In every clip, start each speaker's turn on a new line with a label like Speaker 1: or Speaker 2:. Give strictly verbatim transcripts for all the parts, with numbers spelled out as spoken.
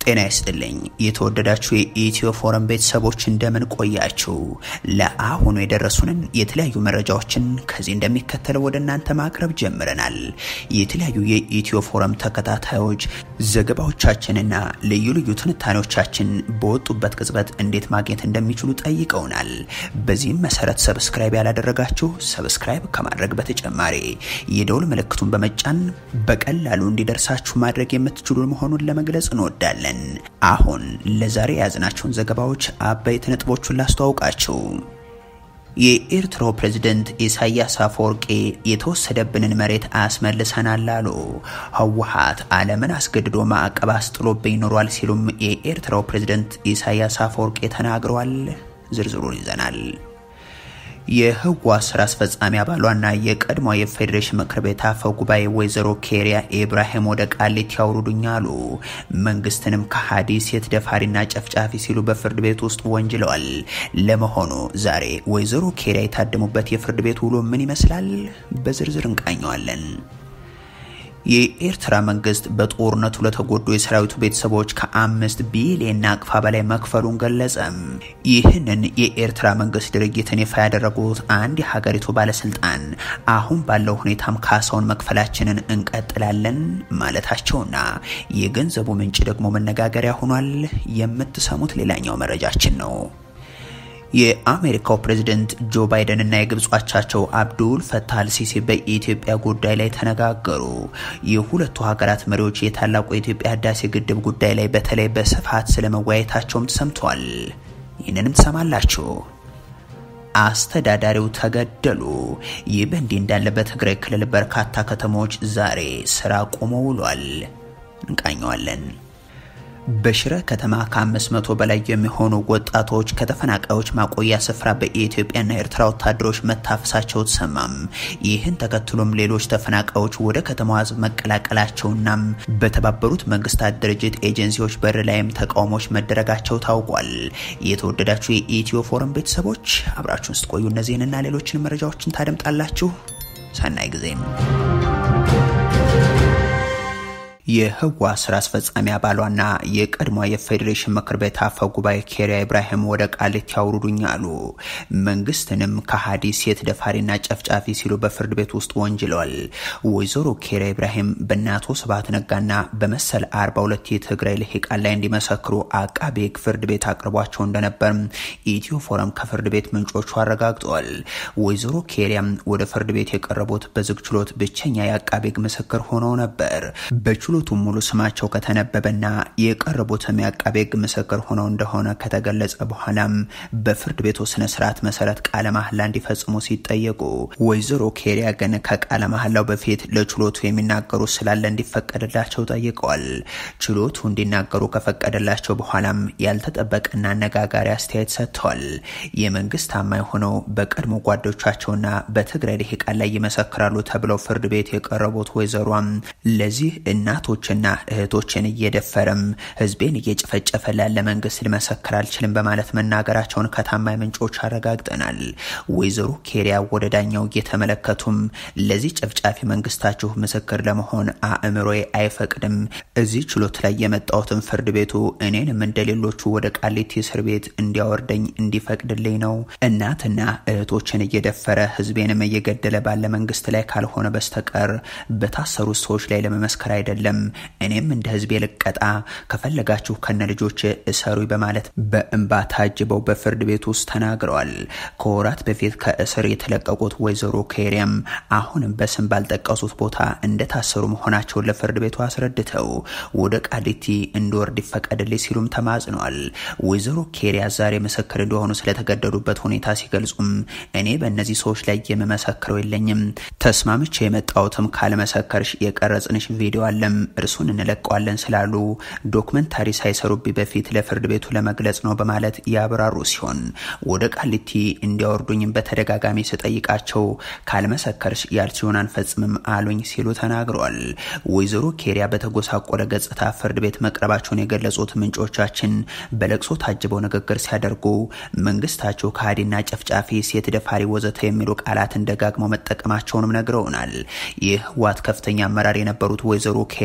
Speaker 1: ጤና ይስጥልኝ የተወደዳችሁ የኢትዮ ፎረም ቤተሰቦች እንደምን ቆያችሁ? ለአሁኑ የደረሱንን የተለያዩ መረጃዎችን ከዚህ እንደሚከተለው ወደ እናንተ ማቅረብ ጀምረናል። የተለያዩ የኢትዮ ፎረም ተከታታዮች ዘገባዎቻችንና ልዩ ልዩ ትንታኔዎቻችን በወጡበት ቅጽበት እንዴት ማግኘት እንደሚችሉ ጠይቀውናል። በዚህም መሰረት ሰብስክራይብ ያላደረጋችሁ ሰብስክራይብ ከማድረግ በተጨማሪ የደውል ምልክቱን በመጫን በቀላሉ እንዲደርሳችሁ ማድረግ የምትችሉ መሆኑን ለመግለጽ እንወዳለን። አሁን ለዛሬ ያዝናቸውን ዘገባዎች አበይት ነጥቦቹን ላስተዋውቃችሁ። የኤርትራው ፕሬዝዳንት ኢሳያስ አፈወርቂ የተወሰደብንን መሬት አስመልሰናል አሉ። ህወሓት ዓለምን አስገድዶ ማዕቀብ አስጥሎብኝ ኖሯል ሲሉም የኤርትራው ፕሬዝዳንት ኢሳያስ አፈወርቂ ተናግረዋል። ዝርዝሩን ይዘናል። የህወሓት ስራ አስፈጻሚ አባሏና የቀድሞ የፌዴሬሽን ምክር ቤት አፈ ጉባኤ ወይዘሮ ኬሪያ ኢብራሂም ወደ ቃሊቲ ያውርዱኝ አሉ። መንግስትንም ከሃዲ ሴት ደፋሪና ጨፍጫፊ ሲሉ በፍርድ ቤት ውስጥ ወንጅለዋል። ለመሆኑ ዛሬ ወይዘሮ ኬሪያ የታደሙበት የፍርድ ቤት ውሎ ምን ይመስላል? በዝርዝር እንቃኘዋለን። የኤርትራ መንግስት በጦርነቱ ለተጎዱ የሰራዊቱ ቤተሰቦች ከአምስት ቢሊዮን ናቅፋ በላይ መክፈሉን ገለጸም። ይህንን የኤርትራ መንግስት ድርጊትን ይፋ ያደረጉት አንድ የሀገሪቱ ባለስልጣን አሁን ባለው ሁኔታም ካሳውን መክፈላችንን እንቀጥላለን ማለታቸውና የገንዘቡ ምንጭ ደግሞ መነጋገሪያ ሆኗል። የምትሰሙት ሌላኛው መረጃችን ነው። የአሜሪካው ፕሬዝዳንት ጆ ባይደን እና የግብጽ አቻቸው አብዱል ፈታህ አልሲሲ በኢትዮጵያ ጉዳይ ላይ ተነጋገሩ። የሁለቱ ሀገራት መሪዎች የታላቁ የኢትዮጵያ ህዳሴ ግድብ ጉዳይ ላይ በተለይ በስፋት ስለመወያየታቸውም ተሰምቷል። ይህንንም ትሰማላችሁ። አስተዳዳሪው ተገደሉ። ይህ በእንዲህ እንዳለ በትግራይ ክልል በርካታ ከተሞች ዛሬ ስራ ቆመው ውሏል። እንቃኘዋለን። በሽረ ከተማ ከአምስት መቶ በላይ የሚሆኑ ወጣቶች ከተፈናቃዮች ማቆያ ስፍራ በኢትዮጵያና ኤርትራ ወታደሮች መታፈሳቸው ተሰማም። ይህን ተከትሎም ሌሎች ተፈናቃዮች ወደ ከተማዋ መቀላቀላቸውና በተባበሩት መንግስታት ድርጅት ኤጀንሲዎች በር ላይም ተቃውሞች መደረጋቸው ታውቋል። የተወደዳችሁ የኢትዮ ፎረም ቤተሰቦች አብራችሁን ስትቆዩ እነዚህንና ሌሎችን መረጃዎችን ታደምጣላችሁ። ሰናይ ጊዜም። የህወሓት ስራ አስፈጻሚ አባሏና የቀድሞ የፌዴሬሽን ምክር ቤት አፈ ጉባኤ ኬሪያ ኢብራሂም ወደ ቃሊቲ ያውርዱኝ አሉ። መንግስትንም ከሃዲ ሴት ደፋሪና ጨፍጫፊ ሲሉ በፍርድ ቤት ውስጥ ወንጅለዋል። ወይዘሮ ኬሪያ ኢብራሂም በእናቶ ስብሐት ነጋና በመሰል አርባ ሁለት የትግራይ ልሂቃን ላይ እንዲመሰክሩ አቃቤ ሕግ ፍርድ ቤት አቅርቧቸው እንደነበር ኢትዮ ፎረም ከፍርድ ቤት ምንጮቹ አረጋግጠዋል። ወይዘሮ ኬሪያም ወደ ፍርድ ቤት የቀረቡት በዝግ ችሎት ብቸኛ የአቃቤ ሕግ ምስክር ሆነው ነበር። በችሎ ቱም ሙሉ ስማቸው ከተነበበና የቀረቡትም የአቃቤ ሕግ ምስክር ሆነው እንደሆነ ከተገለጸ በኋላም በፍርድ ቤቱ ስነ ስርዓት መሰረት ቃለ መሐላ እንዲፈጽሙ ሲጠየቁ ወይዘሮ ኬሪያ ግን ከቃለ መሐላው በፊት ለችሎቱ የሚናገሩ ስላለ እንዲፈቀድላቸው ጠይቀዋል። ችሎቱ እንዲናገሩ ከፈቀደላቸው በኋላም ያልተጠበቀና አነጋጋሪ አስተያየት ሰጥተዋል። የመንግስት ታማኝ ሆነው በቀድሞ ጓዶቻቸውና በትግራይ ልሂቃን ላይ ይመሰክራሉ ተብለው ፍርድ ቤት የቀረቡት ወይዘሯም ለዚህ እናት ቶችና እህቶችን እየደፈረም ህዝቤን እየጨፈጨፈ ላለ መንግስት ሊመሰክር አልችልም በማለት መናገራቸውን ከታማኝ ምንጮች አረጋግጠናል። ወይዘሮ ኬሪያ ወደ ዳኛው እየተመለከቱም ለዚህ ጨፍጫፊ መንግስታችሁ ምስክር ለመሆን አእምሮዬ አይፈቅድም። እዚህ ችሎት ላይ የመጣሁትን ፍርድ ቤቱ እኔንም እንደሌሎቹ ወደ ቃሊቲ እስር ቤት እንዲያወርደኝ እንዲፈቅድልኝ ነው። እናትና እህቶችን እየደፈረ ህዝቤንም እየገደለ ባለ መንግስት ላይ ካልሆነ በስተቀር በታሰሩ ሰዎች ላይ ለመመስከር አይደለም። እኔም እንደ ህዝብ የልቀጣ ከፈለጋችሁ ከነ ልጆች እሰሩ በማለት በእንባ ታጅበው በፍርድ ቤት ውስጥ ተናግረዋል። ከወራት በፊት ከእስር የተለቀቁት ወይዘሮ ኬሪያም አሁንም በስም ባልጠቀሱት ቦታ እንደታሰሩ መሆናቸውን ለፍርድ ቤቱ አስረድተው ወደ ቃሊቲ እንዲወርድ ይፈቀድልኝ ሲሉም ተማጽነዋል። ወይዘሮ ኬሪያ ዛሬ ምስክር እንደሆኑ ስለተገደዱበት ሁኔታ ሲገልጹም እኔ በእነዚህ ሰዎች ላይ የምመሰክረው የለኝም። ተስማምቼ የመጣሁትም ካልመሰከርሽ የቀረጽንሽ ቪዲዮ አለም እርሱን እንለቀዋለን ስላሉ ዶክመንታሪ ሳይሰሩብኝ በፊት ለፍርድ ቤቱ ለመግለጽ ነው በማለት ያብራሩ ሲሆን ወደ ቃሊቲ እንዲያወርዱኝም በተደጋጋሚ ስጠይቃቸው ካልመሰከርሽ ያልችውን አንፈጽምም አሉኝ ሲሉ ተናግረዋል። ወይዘሮ ኬሪያ በተጎሳቆለ ገጽታ ፍርድ ቤት መቅረባቸውን የገለጹት ምንጮቻችን በለቅሶ ታጅበው ንግግር ሲያደርጉ መንግስታቸው ከሃዲና ጨፍጫፊ ሴት ደፋሪ ወዘተ የሚሉ ቃላትን ደጋግመው መጠቀማቸውንም ነግረውናል። ይህ ህወሓት ከፍተኛ አመራር የነበሩት ወይዘሮ ኬሪያ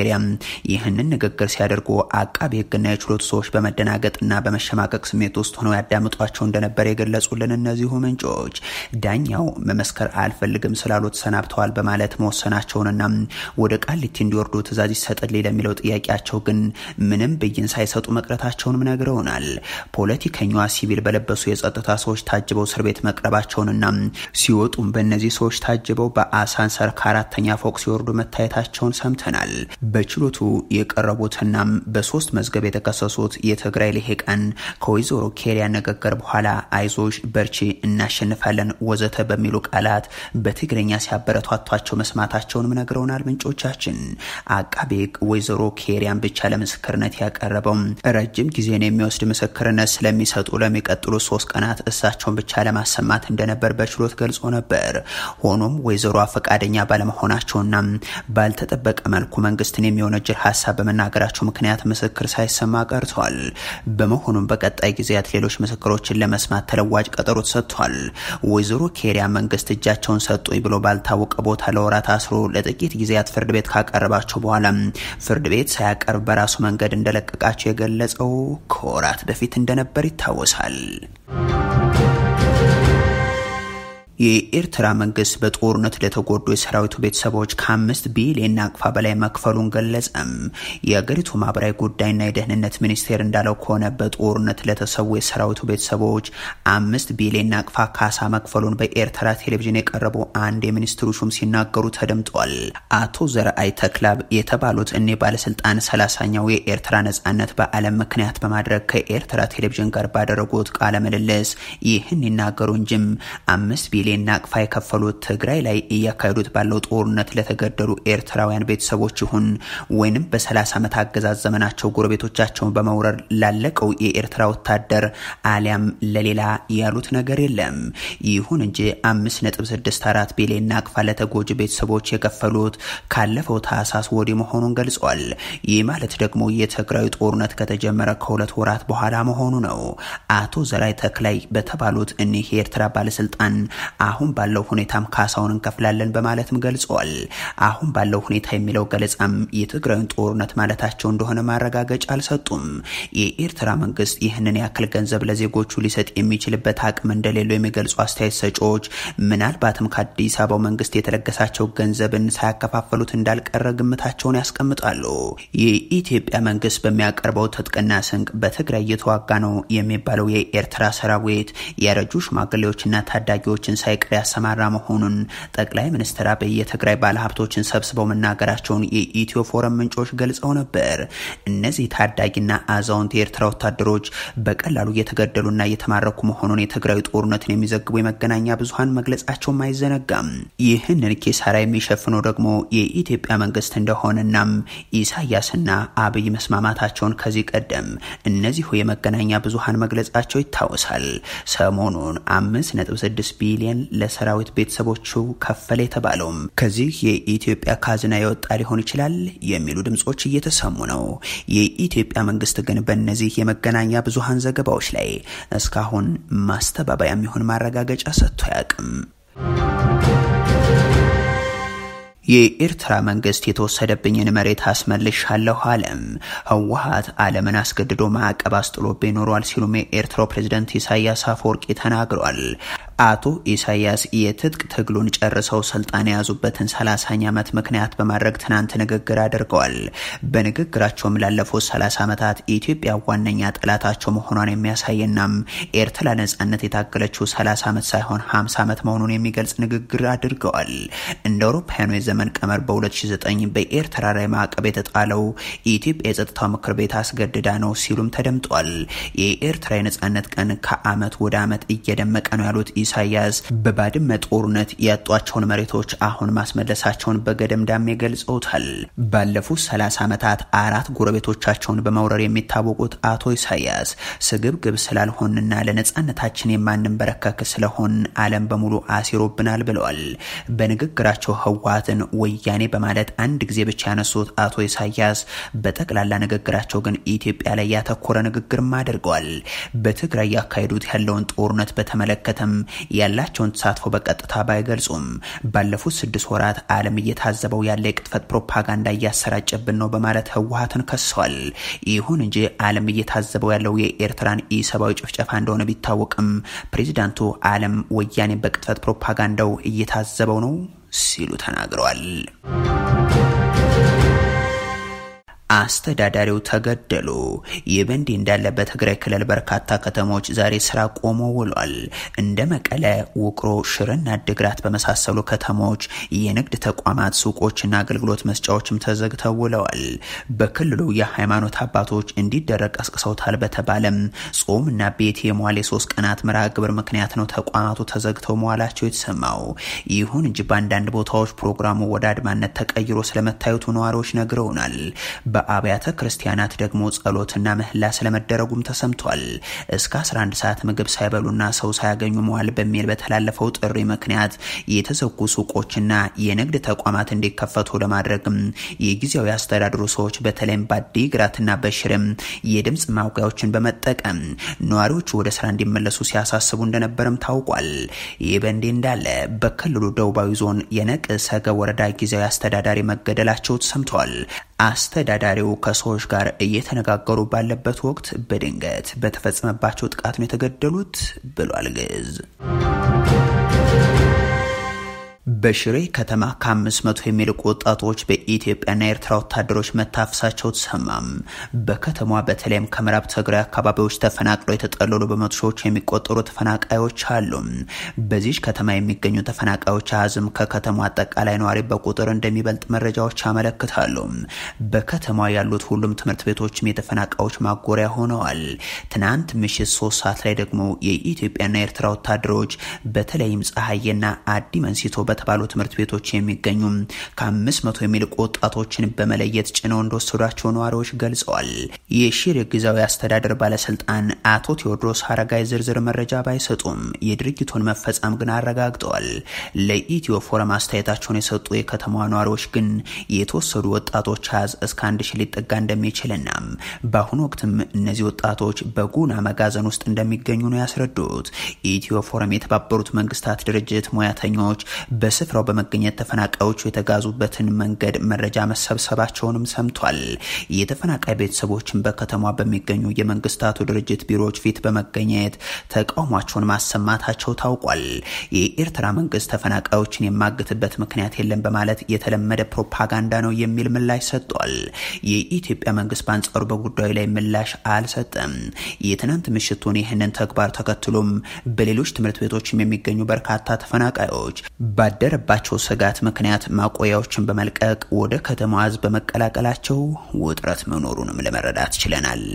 Speaker 1: ኬሪያ ይህንን ንግግር ሲያደርጉ አቃቤ ሕግና የችሎቱ ሰዎች በመደናገጥና በመሸማቀቅ ስሜት ውስጥ ሆነው ያዳምጧቸው እንደነበር የገለጹልን እነዚሁ ምንጮች ዳኛው መመስከር አልፈልግም ስላሉት ሰናብተዋል በማለት መወሰናቸውንና ወደ ቃሊቲ እንዲወርዱ ትዕዛዝ ይሰጥልኝ ለሚለው ጥያቄያቸው ግን ምንም ብይን ሳይሰጡ መቅረታቸውንም ነግረውናል። ፖለቲከኛዋ ሲቪል በለበሱ የጸጥታ ሰዎች ታጅበው እስር ቤት መቅረባቸውንና ሲወጡም በእነዚህ ሰዎች ታጅበው በአሳንሰር ከአራተኛ ፎቅ ሲወርዱ መታየታቸውን ሰምተናል። በችሎቱ የቀረቡትና በሶስት መዝገብ የተከሰሱት የትግራይ ልሂቃን ከወይዘሮ ኬሪያ ንግግር በኋላ አይዞሽ፣ በርቺ፣ እናሸንፋለን ወዘተ በሚሉ ቃላት በትግርኛ ሲያበረታቷቸው መስማታቸውንም ነግረውናል ምንጮቻችን። አቃቤ ሕግ ወይዘሮ ኬሪያን ብቻ ለምስክርነት ያቀረበው ረጅም ጊዜን የሚወስድ ምስክርነት ስለሚሰጡ ለሚቀጥሉ ሶስት ቀናት እሳቸውን ብቻ ለማሰማት እንደነበር በችሎት ገልጾ ነበር። ሆኖም ወይዘሮ ፈቃደኛ ባለመሆናቸውና ባልተጠበቀ መልኩ መንግስትን የሚወነጅል ሀሳብ በመናገራቸው ምክንያት ምስክር ሳይሰማ ቀርቷል። በመሆኑም በቀጣይ ጊዜያት ሌሎች ምስክሮችን ለመስማት ተለዋጭ ቀጠሮ ተሰጥቷል። ወይዘሮ ኬሪያ መንግስት እጃቸውን ሰጡኝ ብሎ ባልታወቀ ቦታ ለወራት አስሮ ለጥቂት ጊዜያት ፍርድ ቤት ካቀረባቸው በኋላ ፍርድ ቤት ሳያቀርብ በራሱ መንገድ እንደለቀቃቸው የገለጸው ከወራት በፊት እንደነበር ይታወሳል። የኤርትራ መንግስት በጦርነት ለተጎዱ የሰራዊቱ ቤተሰቦች ከአምስት ቢሊዮን ናቅፋ በላይ መክፈሉን ገለጸም። የሀገሪቱ ማህበራዊ ጉዳይና የደህንነት ሚኒስቴር እንዳለው ከሆነ በጦርነት ለተሰዉ የሰራዊቱ ቤተሰቦች አምስት ቢሊዮን ናቅፋ ካሳ መክፈሉን በኤርትራ ቴሌቪዥን የቀረቡ አንድ የሚኒስትሩ ሹም ሲናገሩ ተደምጧል። አቶ ዘርአይ ተክላብ የተባሉት እኔ ባለስልጣን ሰላሳኛው የኤርትራ ነጻነት በዓለም ምክንያት በማድረግ ከኤርትራ ቴሌቪዥን ጋር ባደረጉት ቃለ ምልልስ ይህን ይናገሩ እንጂም አምስት ቢሊዮን ናቅፋ የከፈሉት ትግራይ ላይ እያካሄዱት ባለው ጦርነት ለተገደሉ ኤርትራውያን ቤተሰቦች ይሁን ወይንም በሰላሳ ዓመት አገዛዝ ዘመናቸው ጎረቤቶቻቸውን በመውረር ላለቀው የኤርትራ ወታደር አሊያም ለሌላ ያሉት ነገር የለም። ይሁን እንጂ አምስት ነጥብ ስድስት አራት ቢሊዮን ናቅፋ ለተጎጂ ቤተሰቦች የከፈሉት ካለፈው ታህሳስ ወዲህ መሆኑን ገልጿል። ይህ ማለት ደግሞ የትግራይ ጦርነት ከተጀመረ ከሁለት ወራት በኋላ መሆኑ ነው። አቶ ዘራይ ተክላይ በተባሉት እኒህ የኤርትራ ባለስልጣን አሁን ባለው ሁኔታም ካሳውን እንከፍላለን በማለትም ገልጸዋል። አሁን ባለው ሁኔታ የሚለው ገለጻም የትግራይን ጦርነት ማለታቸው እንደሆነ ማረጋገጫ አልሰጡም። የኤርትራ መንግስት ይህንን ያክል ገንዘብ ለዜጎቹ ሊሰጥ የሚችልበት አቅም እንደሌለው የሚገልጹ አስተያየት ሰጪዎች ምናልባትም ከአዲስ አበባው መንግስት የተለገሳቸው ገንዘብን ሳያከፋፈሉት እንዳልቀረ ግምታቸውን ያስቀምጣሉ። የኢትዮጵያ መንግስት በሚያቀርበው ትጥቅና ስንቅ በትግራይ እየተዋጋ ነው የሚባለው የኤርትራ ሰራዊት ያረጁ ሽማግሌዎችና ታዳጊዎችን ሳይቀር ያሰማራ መሆኑን ጠቅላይ ሚኒስትር አብይ የትግራይ ባለሀብቶችን ሰብስበው መናገራቸውን የኢትዮ ፎረም ምንጮች ገልጸው ነበር። እነዚህ ታዳጊና አዛውንት የኤርትራ ወታደሮች በቀላሉ እየተገደሉና እየተማረኩ መሆኑን የትግራይ ጦርነትን የሚዘግቡ የመገናኛ ብዙሃን መግለጻቸውም አይዘነጋም። ይህንን ኪሳራ የሚሸፍነው ደግሞ የኢትዮጵያ መንግስት እንደሆነናም ኢሳያስና አብይ መስማማታቸውን ከዚህ ቀደም እነዚሁ የመገናኛ ብዙሃን መግለጻቸው ይታወሳል። ሰሞኑን አምስት ነጥብ ስድስት ቢሊዮን ለሰራዊት ቤተሰቦቹ ከፈለ የተባለውም ከዚህ የኢትዮጵያ ካዝና የወጣ ሊሆን ይችላል የሚሉ ድምጾች እየተሰሙ ነው። የኢትዮጵያ መንግስት ግን በእነዚህ የመገናኛ ብዙሃን ዘገባዎች ላይ እስካሁን ማስተባበያ የሚሆን ማረጋገጫ ሰጥቶ አያውቅም። የኤርትራ መንግስት የተወሰደብኝን መሬት አስመልሻለሁ አለም። ህወሓት ዓለምን አስገድዶ ማዕቀብ አስጥሎብኝ ኖሯል ሲሉም የኤርትራው ፕሬዝዳንት ኢሳያስ አፈወርቂ ተናግረዋል። አቶ ኢሳያስ የትጥቅ ትግሉን ጨርሰው ስልጣን የያዙበትን ሰላሳኛ ዓመት ምክንያት በማድረግ ትናንት ንግግር አድርገዋል። በንግግራቸውም ላለፉት ሰላሳ ዓመታት ኢትዮጵያ ዋነኛ ጠላታቸው መሆኗን የሚያሳይናም ኤርትራ ነጻነት የታገለችው ሰላሳ ዓመት ሳይሆን ሃምሳ ዓመት መሆኑን የሚገልጽ ንግግር አድርገዋል። እንደ አውሮፓውያኑ የዘመን ቀመር በሁለት ሺህ ዘጠኝ በኤርትራ ላይ ማዕቀብ የተጣለው የኢትዮጵያ የጸጥታው ምክር ቤት አስገድዳ ነው ሲሉም ተደምጧል። የኤርትራ የነጻነት ቀን ከዓመት ወደ ዓመት እየደመቀ ነው ያሉት ኢሳያስ በባድመ ጦርነት ያጧቸውን መሬቶች አሁን ማስመለሳቸውን በገደምዳሜ ገልጸውታል። ባለፉት ሰላሳ ዓመታት አራት ጎረቤቶቻቸውን በመውረር የሚታወቁት አቶ ኢሳያስ ስግብግብ ስላልሆንና ለነጻነታችን የማንበረከክ ስለሆን ዓለም በሙሉ አሲሮብናል ብለዋል። በንግግራቸው ህወሓትን ወያኔ በማለት አንድ ጊዜ ብቻ ያነሱት አቶ ኢሳያስ በጠቅላላ ንግግራቸው ግን ኢትዮጵያ ላይ ያተኮረ ንግግርም አድርገዋል። በትግራይ ያካሄዱት ያለውን ጦርነት በተመለከተም ያላቸውን ተሳትፎ በቀጥታ ባይገልጹም ባለፉት ስድስት ወራት ዓለም እየታዘበው ያለ የቅጥፈት ፕሮፓጋንዳ እያሰራጨብን ነው በማለት ህወሓትን ከሰዋል። ይሁን እንጂ ዓለም እየታዘበው ያለው የኤርትራን ኢሰብአዊ ጭፍጨፋ እንደሆነ ቢታወቅም ፕሬዚዳንቱ ዓለም ወያኔ በቅጥፈት ፕሮፓጋንዳው እየታዘበው ነው ሲሉ ተናግረዋል። አስተዳዳሪው ተገደሉ። የበንዲ እንዳለ በትግራይ ክልል በርካታ ከተሞች ዛሬ ስራ ቆሞ ውሏል። እንደ መቀለ፣ ውቅሮ፣ ሽረና ድግራት በመሳሰሉ ከተሞች የንግድ ተቋማት፣ ሱቆችና አገልግሎት መስጫዎችም ተዘግተው ውለዋል። በክልሉ የሃይማኖት አባቶች እንዲደረግ ቀስቅሰውታል በተባለም ጾምና ቤት የመዋል የሶስት ቀናት መርሃ ግብር ምክንያት ነው ተቋማቱ ተዘግተው መዋላቸው የተሰማው። ይሁን እንጂ በአንዳንድ ቦታዎች ፕሮግራሙ ወደ አድማነት ተቀይሮ ስለመታየቱ ነዋሪዎች ነግረውናል። በአብያተ ክርስቲያናት ደግሞ ጸሎትና ምህላ ስለመደረጉም ተሰምቷል። እስከ አስራ አንድ ሰዓት ምግብ ሳይበሉና ሰው ሳያገኙ መዋል በሚል በተላለፈው ጥሪ ምክንያት የተዘጉ ሱቆችና የንግድ ተቋማት እንዲከፈቱ ለማድረግም የጊዜያዊ አስተዳደሩ ሰዎች በተለይም በአዲግራትና በሽርም የድምጽ ማውቂያዎችን በመጠቀም ነዋሪዎቹ ወደ ስራ እንዲመለሱ ሲያሳስቡ እንደነበርም ታውቋል። ይህ በእንዲህ እንዳለ በክልሉ ደቡባዊ ዞን የነቅሰገ ወረዳ ጊዜያዊ አስተዳዳሪ መገደላቸው ተሰምቷል። አስተዳዳሪው ከሰዎች ጋር እየተነጋገሩ ባለበት ወቅት በድንገት በተፈጸመባቸው ጥቃት ነው የተገደሉት ብሏል ግዕዝ። በሽሬ ከተማ ከአምስት መቶ የሚልቁ ወጣቶች በኢትዮጵያና ኤርትራ ወታደሮች መታፈሳቸው ተሰማም። በከተማዋ በተለይም ከምዕራብ ትግራይ አካባቢዎች ተፈናቅለው የተጠለሉ በመቶ ሺዎች የሚቆጠሩ ተፈናቃዮች አሉ። በዚህ ከተማ የሚገኙ ተፈናቃዮች አዝም ከከተማዋ አጠቃላይ ነዋሪ በቁጥር እንደሚበልጥ መረጃዎች ያመለክታሉ። በከተማዋ ያሉት ሁሉም ትምህርት ቤቶችም የተፈናቃዮች ማጎሪያ ሆነዋል። ትናንት ምሽት ሶስት ሰዓት ላይ ደግሞ የኢትዮጵያና ኤርትራ ወታደሮች በተለይም ፀሐይና አዲ መንሲቶ በተባሉ ትምህርት ቤቶች የሚገኙ ከአምስት መቶ የሚልቁ ወጣቶችን በመለየት ጭነው እንደወሰዷቸው ነዋሪዎች ገልጸዋል። የሽሬ ጊዜያዊ አስተዳደር ባለስልጣን አቶ ቴዎድሮስ ሀረጋይ ዝርዝር መረጃ ባይሰጡም የድርጊቱን መፈጸም ግን አረጋግጠዋል። ለኢትዮ ፎረም አስተያየታቸውን የሰጡ የከተማዋ ነዋሪዎች ግን የተወሰዱ ወጣቶች አዝ እስከ አንድ ሺህ ሊጠጋ እንደሚችልና በአሁኑ ወቅትም እነዚህ ወጣቶች በጉና መጋዘን ውስጥ እንደሚገኙ ነው ያስረዱት። ኢትዮ ፎረም የተባበሩት መንግስታት ድርጅት ሙያተኞች በስፍራው በመገኘት ተፈናቃዮቹ የተጋዙበትን መንገድ መረጃ መሰብሰባቸውንም ሰምቷል። የተፈናቃይ ቤተሰቦችን በከተማ በሚገኙ የመንግስታቱ ድርጅት ቢሮዎች ፊት በመገኘት ተቃውሟቸውን ማሰማታቸው ታውቋል። የኤርትራ መንግስት ተፈናቃዮችን የማግትበት ምክንያት የለም በማለት የተለመደ ፕሮፓጋንዳ ነው የሚል ምላሽ ሰጥቷል። የኢትዮጵያ መንግስት በአንጻሩ በጉዳዩ ላይ ምላሽ አልሰጠም። የትናንት ምሽቱን ይህንን ተግባር ተከትሎም በሌሎች ትምህርት ቤቶችም የሚገኙ በርካታ ተፈናቃዮች ባደረባቸው ስጋት ምክንያት ማቆያዎችን በመልቀቅ ወደ ከተማዋ ህዝብ በመቀላቀላቸው ውጥረት መኖሩንም ለመረዳት ችለናል።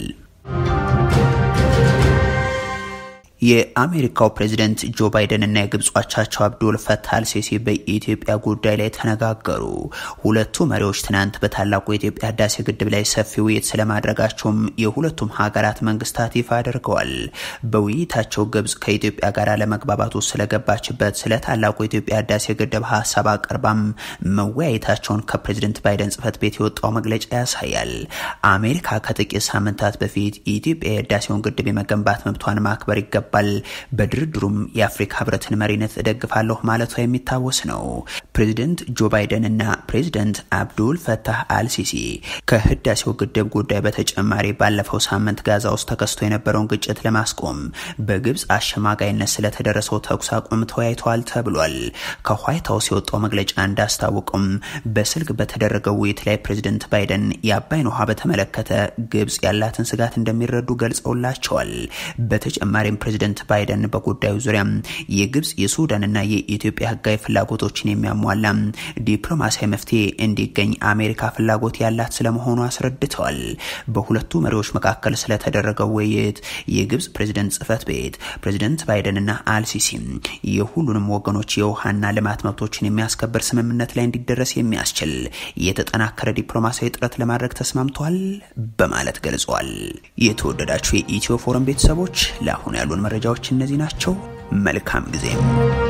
Speaker 1: የአሜሪካው ፕሬዝዳንት ጆ ባይደን እና የግብጽ አቻቸው አብዱል ፈታህ አልሲሲ በኢትዮጵያ ጉዳይ ላይ ተነጋገሩ። ሁለቱ መሪዎች ትናንት በታላቁ የኢትዮጵያ ህዳሴ ግድብ ላይ ሰፊ ውይይት ስለማድረጋቸውም የሁለቱም ሀገራት መንግስታት ይፋ አድርገዋል። በውይይታቸው ግብጽ ከኢትዮጵያ ጋር ለመግባባቱ ስለገባችበት ስለ ታላቁ የኢትዮጵያ ህዳሴ ግድብ ሀሳብ አቀርባም መወያየታቸውን ከፕሬዝዳንት ባይደን ጽህፈት ቤት የወጣው መግለጫ ያሳያል። አሜሪካ ከጥቂት ሳምንታት በፊት ኢትዮጵያ የህዳሴውን ግድብ የመገንባት መብቷን ማክበር ይገባል ባል በድርድሩም የአፍሪካ ህብረትን መሪነት እደግፋለሁ ማለቷ የሚታወስ ነው። ፕሬዝዳንት ጆ ባይደን እና ፕሬዝዳንት አብዱል ፈታህ አልሲሲ ከህዳሴው ግድብ ጉዳይ በተጨማሪ ባለፈው ሳምንት ጋዛ ውስጥ ተከስቶ የነበረውን ግጭት ለማስቆም በግብጽ አሸማጋይነት ስለተደረሰው ተኩስ አቁም ተወያይተዋል ተብሏል። ከዋይት ሃውስ የወጣው መግለጫ እንዳስታወቀም በስልክ በተደረገው ውይይት ላይ ፕሬዝዳንት ባይደን የአባይን ውሃ በተመለከተ ግብጽ ያላትን ስጋት እንደሚረዱ ገልጸውላቸዋል። በተጨማሪም ፕሬዝዳንት ባይደን በጉዳዩ ዙሪያ የግብጽ የሱዳንና የኢትዮጵያ ህጋዊ ፍላጎቶችን የሚያሟላ ዲፕሎማሲያዊ መፍትሄ እንዲገኝ አሜሪካ ፍላጎት ያላት ስለመሆኑ አስረድተዋል። በሁለቱ መሪዎች መካከል ስለተደረገው ውይይት የግብጽ ፕሬዝዳንት ጽህፈት ቤት ፕሬዝዳንት ባይደንና አልሲሲ የሁሉንም ወገኖች የውሃና ልማት መብቶችን የሚያስከብር ስምምነት ላይ እንዲደረስ የሚያስችል የተጠናከረ ዲፕሎማሲያዊ ጥረት ለማድረግ ተስማምተዋል በማለት ገልጸዋል። የተወደዳችሁ የኢትዮ ፎረም ቤተሰቦች ለአሁኑ ያሉን መረጃዎች እነዚህ ናቸው። መልካም ጊዜ።